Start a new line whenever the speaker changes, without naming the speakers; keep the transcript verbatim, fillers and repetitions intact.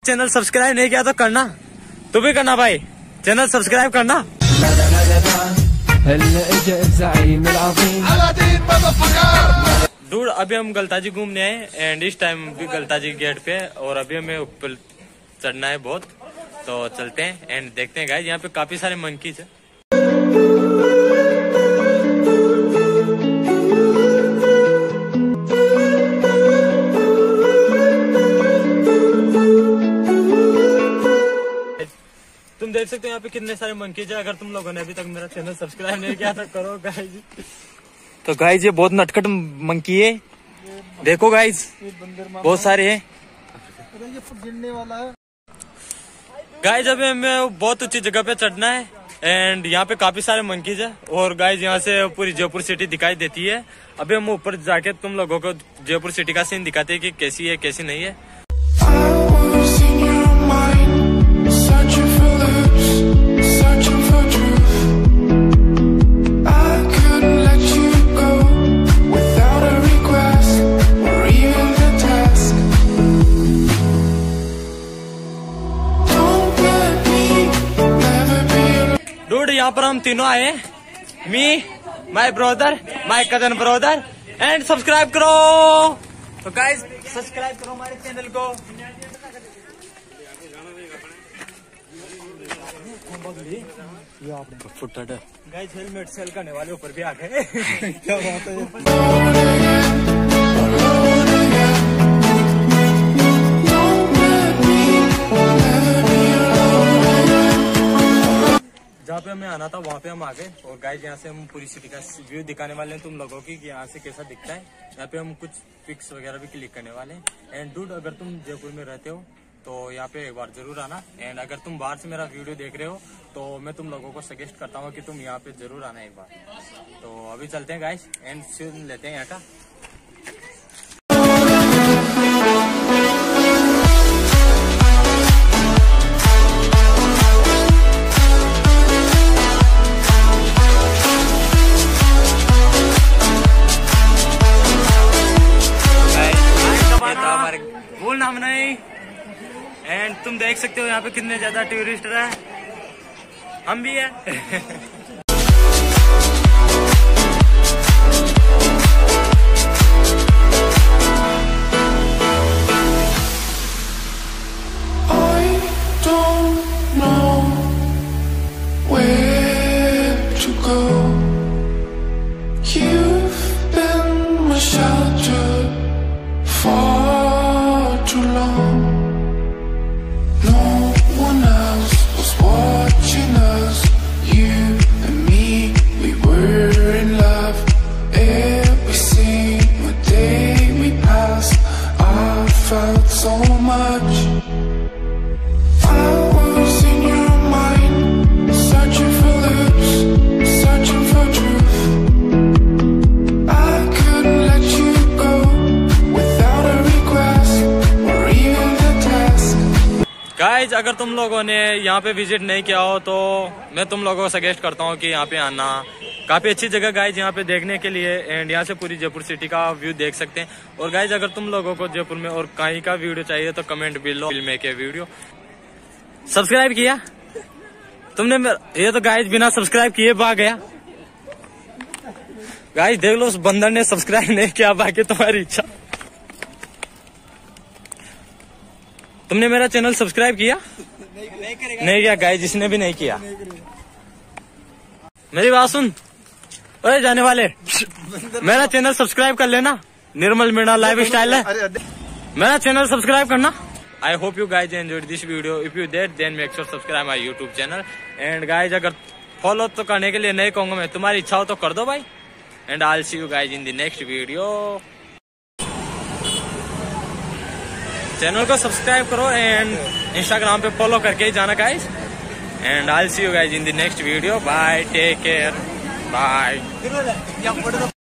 Channel subscribe नहीं किया तो करना, तू भी करना भाई, चैनल सब्सक्राइब करना। दूर अभी हम गलताजी घूमने आए एंड इस टाइम भी गलताजी गेट पे, और अभी हमें ऊपर चढ़ना है बहुत, तो चलते हैं एंड देखते हैं गाइस। यहाँ पे काफी सारे मंकीज है। तुम देख सकते हो यहाँ पे कितने सारे मंकीज है। अगर तुम लोगों ने अभी तक मेरा चैनल सब्सक्राइब नहीं किया तो करो गाइज। तो गाइज ये बहुत नटखट मंकी है, देखो गाइज बहुत सारे हैं। गिरने वाला है गाइज। अभी हमें बहुत ऊंची जगह पे चढ़ना है एंड यहाँ पे काफी सारे मंकीज है, और गाइज यहाँ से पूरी जयपुर सिटी दिखाई देती है। अभी हम ऊपर जाके तुम लोगों को जयपुर सिटी का सीन दिखाते हैं कि कैसी है कैसी नहीं है। यहाँ पर हम तीनों आए, me, my brother, my cousin brother, and subscribe करो। तो गाइस सब्सक्राइब करो हमारे चैनल को। गाइस हेलमेट सेल करने वाले ऊपर भी आ गए। क्या बात है। जहाँ पे हमें आना था वहाँ पे हम आ गए, और गाइस यहाँ से हम पूरी सिटी का व्यू दिखाने वाले हैं तुम लोगों की कि यहाँ से कैसा दिखता है। यहाँ पे हम कुछ पिक्स वगैरह भी क्लिक करने वाले हैं। एंड डूड अगर तुम जयपुर में रहते हो तो यहाँ पे एक बार जरूर आना, एंड अगर तुम बाहर से मेरा वीडियो देख रहे हो तो मैं तुम लोगों को सजेस्ट करता हूँ कि तुम यहाँ पे जरूर आना एक बार। तो अभी चलते हैं गाइस एंड सुन लेते हैं यहाँ का। बोल नाम नहीं, एंड तुम देख सकते हो यहाँ पे कितने ज्यादा टूरिस्ट है, हम भी है। गाइज अगर तुम लोगों ने यहाँ पे विजिट नहीं किया हो तो मैं तुम लोगों को सजेस्ट करता हूँ कि यहाँ पे आना। काफी अच्छी जगह गाइज यहाँ पे देखने के लिए, एंड यहाँ से पूरी जयपुर सिटी का व्यू देख सकते हैं। और गाइज अगर तुम लोगों को जयपुर में और कहीं का वीडियो चाहिए तो कमेंट बिलो फिल्म के वीडियो। सब्सक्राइब किया तुमने? ये तो गाइज बिना सब्सक्राइब किए भाग गया। गाइज देख लो उस बंदर ने सब्सक्राइब नहीं किया, बाकी तुम्हारी इच्छा। तुमने मेरा चैनल सब्सक्राइब किया? नहीं, नहीं करेगा। नहीं किया गाइस, जिसने भी नहीं किया। मेरी बात सुन, अरे जाने वाले मेरा चैनल सब्सक्राइब कर लेना, निर्मल मीणा लाइफ स्टाइल है। मेरा चैनल सब्सक्राइब करना। I hope you guys enjoyed this video. If you did then make sure subscribe my YouTube channel. And guys अगर फॉलो तो करने के लिए नहीं कहूंगा मैं, तुम्हारी इच्छा हो तो कर दो भाई। And I will see you guys in the next video. Channel को सब्सक्राइब करो एंड इंस्टाग्राम पे फॉलो करके ही जाना guys. And I will see you guys in the next video. Bye, take care, bye.